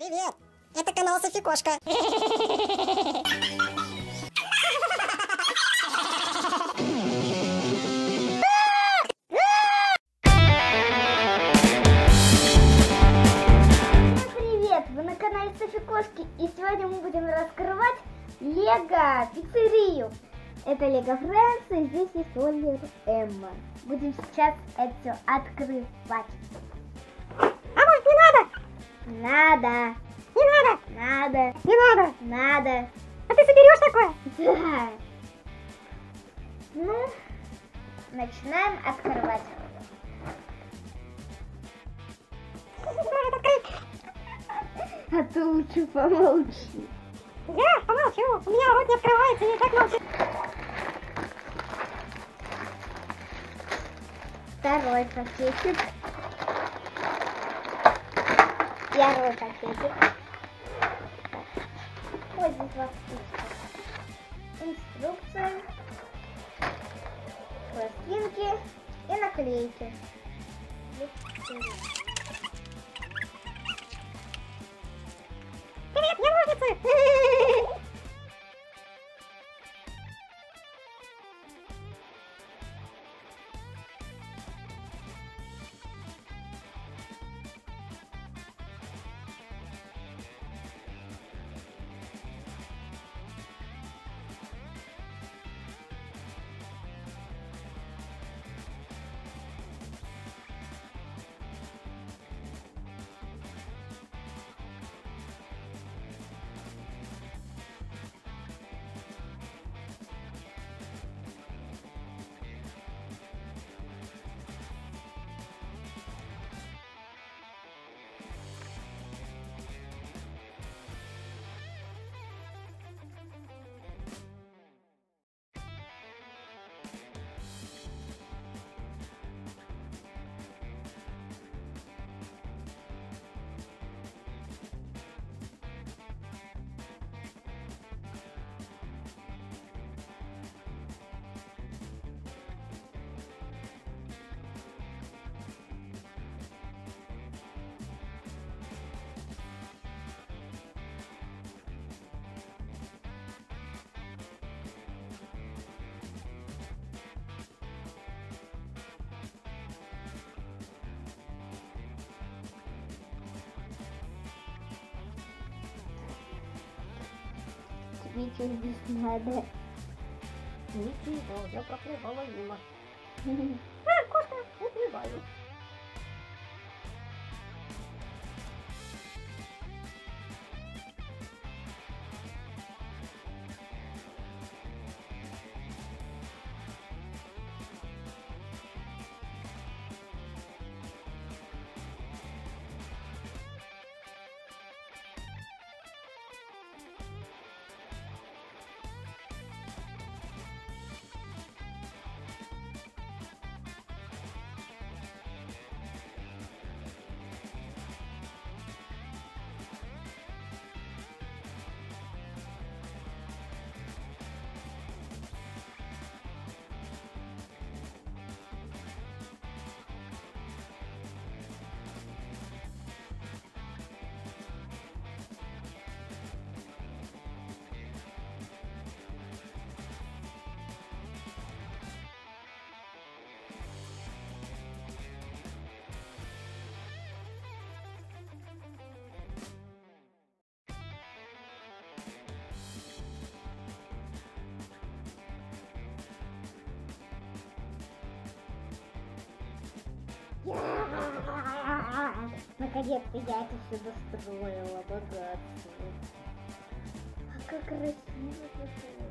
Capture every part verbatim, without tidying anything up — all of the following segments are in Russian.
Привет! Это канал Софи Кошка. Привет! Вы на канале Софи Кошки, и сегодня мы будем раскрывать Лего пиццерию. Это Лего Френдс, и здесь есть Оливер Эмма. Будем сейчас это все открывать. Мамуль, не надо! Надо! Не надо! Надо! Не надо! Надо! А ты соберешь такое? Да! Ну, начинаем открывать. Может открыть? А ты лучше помолчи. Я помолчу. У меня рот не открывается, я так молчу. Второй пакетик. Первый пакетик. Вот здесь два списка. Инструкция, пластинки и наклейки. Привет, я ножницы! Ничего здесь не надо. Ничего, я проплывала мимо. А, кошка, уплываю. Наконец-то я это все достроила, богатство. А как красиво это.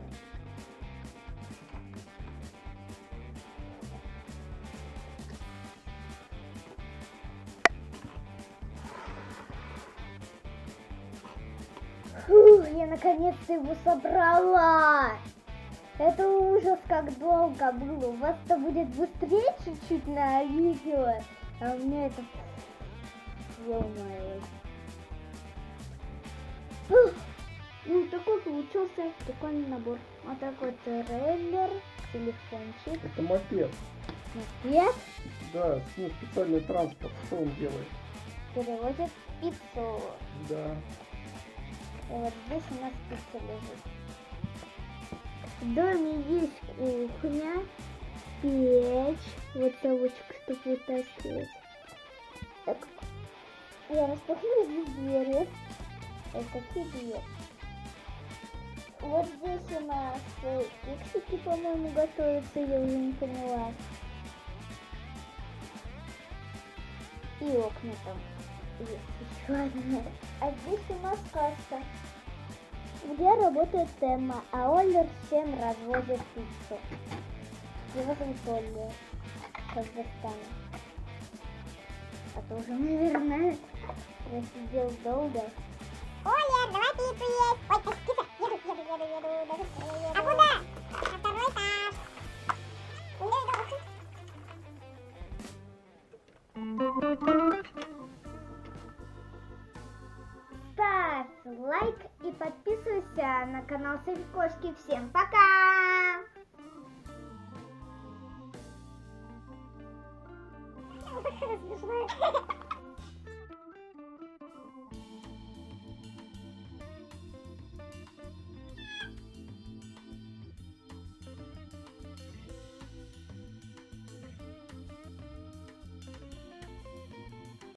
Фух, я наконец-то его собрала. Это ужас, как долго было. У вас-то будет быстрее чуть-чуть на видео, а у меня это сломалось. Ну, такой получился прикольный набор. Вот такой трейлер, телефончик. Это мопед. Мопед. Да, с ним специальный транспорт. Что он делает? Перевозит пиццу. Да. И вот здесь у нас пицца лежит. В доме есть кухня, печь, вот совочек, чтобы вытаскивать. Так, я распахну здесь двери. Это какие двери? Вот здесь у нас кексики, по-моему, готовятся, я уже не поняла. И окна там есть еще одна. А здесь у нас касса, где работает Эмма, а Оливер всем развозит пиццу. Его зовут Оливер, Казахстана. А то уже, наверное, я сидел долго. Оля, давай пиццу есть. Ой, так, тихо, еду, еду, еду, еду, еду, еду. А куда? На второй этаж. Ставь лайк и подписывайся на канал Софи Кошки. Всем пока!